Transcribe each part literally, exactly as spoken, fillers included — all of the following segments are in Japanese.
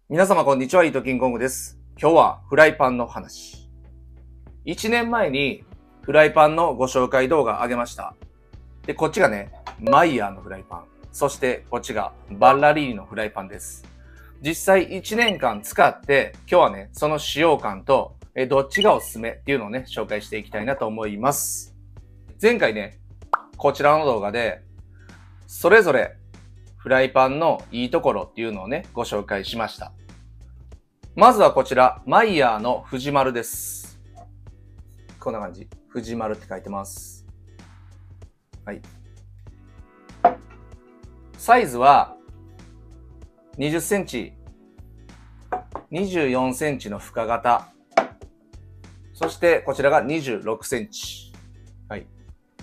皆様こんにちは、イートキングコングです。今日はフライパンの話。いちねんまえにフライパンのご紹介動画上げました。で、こっちがね、マイヤーのフライパン。そしてこっちがバッラリーニのフライパンです。実際いちねんかん使って、今日はね、その使用感と、えどっちがおすすめっていうのをね、紹介していきたいなと思います。前回ね、こちらの動画で、それぞれフライパンのいいところっていうのをね、ご紹介しました。まずはこちら、マイヤーの藤丸です。こんな感じ。藤丸って書いてます。はい。サイズは、にじゅっセンチ、にじゅうよんセンチの深型。そしてこちらがにじゅうろくセンチ。はい。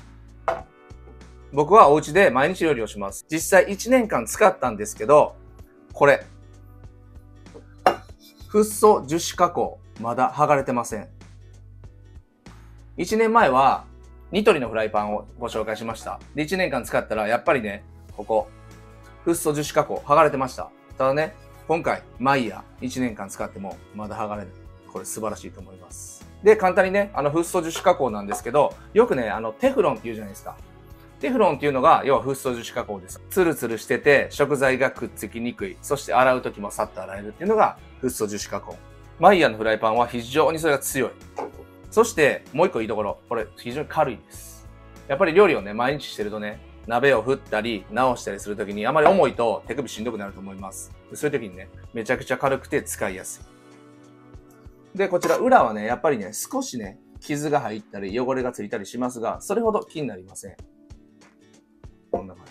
僕はお家で毎日料理をします。実際いちねんかん使ったんですけど、これ。フッ素樹脂加工、まだ剥がれてません。いちねんまえは、ニトリのフライパンをご紹介しました。で、いちねんかん使ったら、やっぱりね、ここ、フッ素樹脂加工、剥がれてました。ただね、今回、マイヤー、いちねんかん使っても、まだ剥がれない。これ素晴らしいと思います。で、簡単にね、あの、フッ素樹脂加工なんですけど、よくね、あの、テフロンって言うじゃないですか。テフロンっていうのが、要はフッ素樹脂加工です。ツルツルしてて、食材がくっつきにくい。そして洗うときもさっと洗えるっていうのが、フッ素樹脂加工。マイヤーのフライパンは非常にそれが強い。そして、もう一個いいところ。これ、非常に軽いです。やっぱり料理をね、毎日してるとね、鍋を振ったり、直したりするときに、あまり重いと手首しんどくなると思います。そういうときにね、めちゃくちゃ軽くて使いやすい。で、こちら裏はね、やっぱりね、少しね、傷が入ったり、汚れがついたりしますが、それほど気になりません。こんな感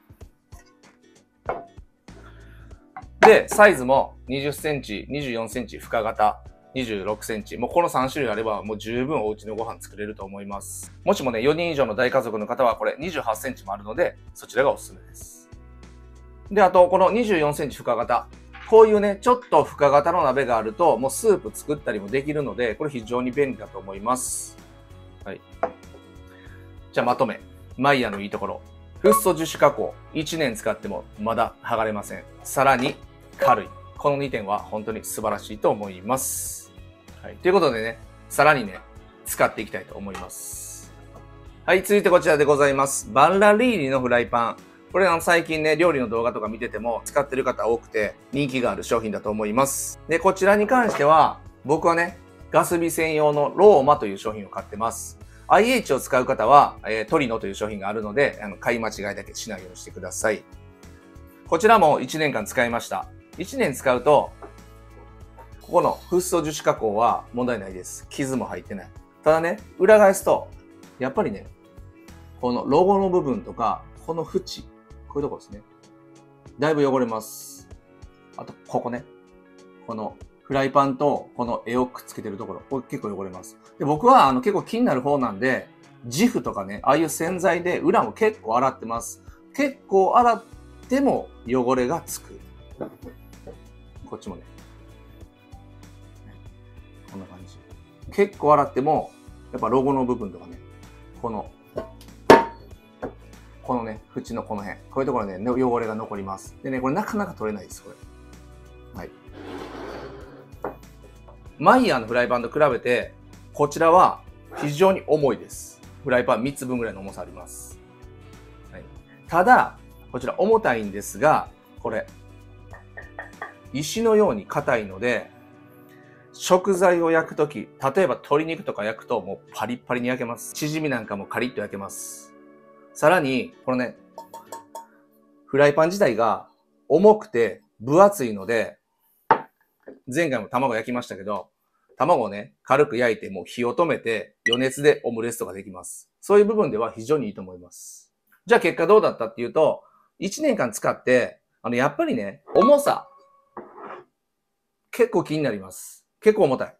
じ。で、サイズもにじゅっセンチ、にじゅうよんセンチ深型、にじゅうろくセンチ。もうこのさん種類あればもう十分お家のご飯作れると思います。もしもね、よにん以上の大家族の方はこれにじゅうはちセンチもあるので、そちらがおすすめです。で、あとこのにじゅうよんセンチ深型。こういうね、ちょっと深型の鍋があると、もうスープ作ったりもできるので、これ非常に便利だと思います。はい。じゃあまとめ。マイヤーのいいところ。フッ素樹脂加工。いちねん使ってもまだ剥がれません。さらに軽い。このにてんは本当に素晴らしいと思います。はい。ということでね、さらにね、使っていきたいと思います。はい。続いてこちらでございます。バッラリーニのフライパン。これあの最近ね、料理の動画とか見てても使ってる方多くて人気がある商品だと思います。で、こちらに関しては、僕はね、ガス火専用のローマという商品を買ってます。アイエイチ を使う方は、えー、トリノという商品があるので、あの買い間違いだけしないようにしてください。こちらもいちねんかん使いました。いちねん使うと、ここのフッ素樹脂加工は問題ないです。傷も入ってない。ただね、裏返すと、やっぱりね、このロゴの部分とか、この縁、こういうところですね。だいぶ汚れます。あと、ここね。このフライパンとこの絵をくっつけてるところ、これ結構汚れます。で、僕はあの結構気になる方なんで、ジフとかね、ああいう洗剤で裏も結構洗ってます。結構洗っても汚れがつく。こっちもね。こんな感じ。結構洗っても、やっぱロゴの部分とかね、この、このね、縁のこの辺、こういうところね、汚れが残ります。でね、これなかなか取れないです、これ。はい。マイヤーのフライパンと比べて、こちらは非常に重いです。フライパンみっつぶんぐらいの重さあります。はい、ただ、こちら重たいんですが、これ、石のように硬いので、食材を焼くとき、例えば鶏肉とか焼くともうパリッパリに焼けます。チヂミなんかもカリッと焼けます。さらに、このね、フライパン自体が重くて分厚いので、前回も卵焼きましたけど、卵をね、軽く焼いてもう火を止めて余熱でオムレツとかできます。そういう部分では非常にいいと思います。じゃあ結果どうだったっていうと、いちねんかん使って、あの、やっぱりね、重さ、結構気になります。結構重たい。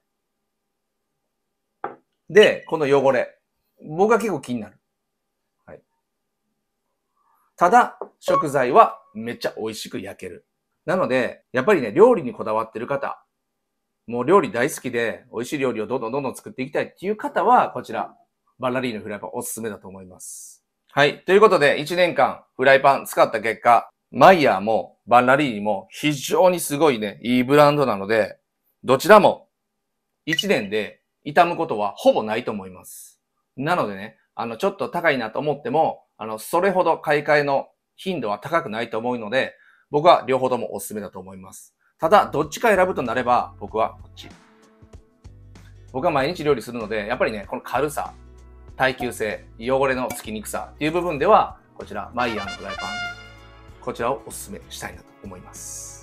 で、この汚れ。僕は結構気になる。はい。ただ、食材はめっちゃ美味しく焼ける。なので、やっぱりね、料理にこだわってる方、もう料理大好きで、美味しい料理をどんどんどんどん作っていきたいっていう方は、こちら、バッラリーニのフライパンおすすめだと思います。はい。ということで、いちねんかんフライパン使った結果、 マイヤーもバンラリーも非常にすごいね、いいブランドなので、どちらもいちねんで傷むことはほぼないと思います。なのでね、あの、ちょっと高いなと思っても、あの、それほど買い替えの頻度は高くないと思うので、僕は両方ともおすすめだと思います。ただ、どっちか選ぶとなれば、僕はこっち。僕は毎日料理するので、やっぱりね、この軽さ、耐久性、汚れのつきにくさっていう部分では、こちら、マイヤーのフライパン、こちらをおすすめしたいなと思います。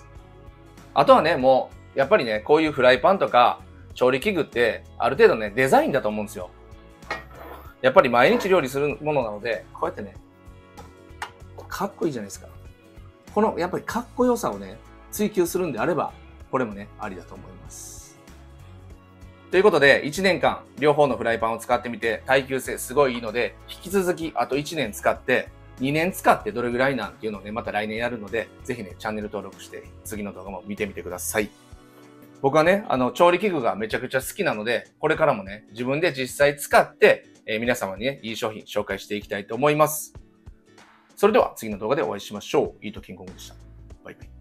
あとはね、もう、やっぱりね、こういうフライパンとか、調理器具って、ある程度ね、デザインだと思うんですよ。やっぱり毎日料理するものなので、こうやってね、かっこいいじゃないですか。この、やっぱりかっこよさをね、追求するんであれば、これもね、ありだと思います。ということで、いちねんかん、両方のフライパンを使ってみて、耐久性すごいいいので、引き続き、あといちねん使って、にねん使ってどれぐらいなんていうのをね、また来年やるので、ぜひね、チャンネル登録して、次の動画も見てみてください。僕はね、あの、調理器具がめちゃくちゃ好きなので、これからもね、自分で実際使って、えー、皆様にね、いい商品紹介していきたいと思います。それでは次の動画でお会いしましょう。イートキングコングでした。バイバイ。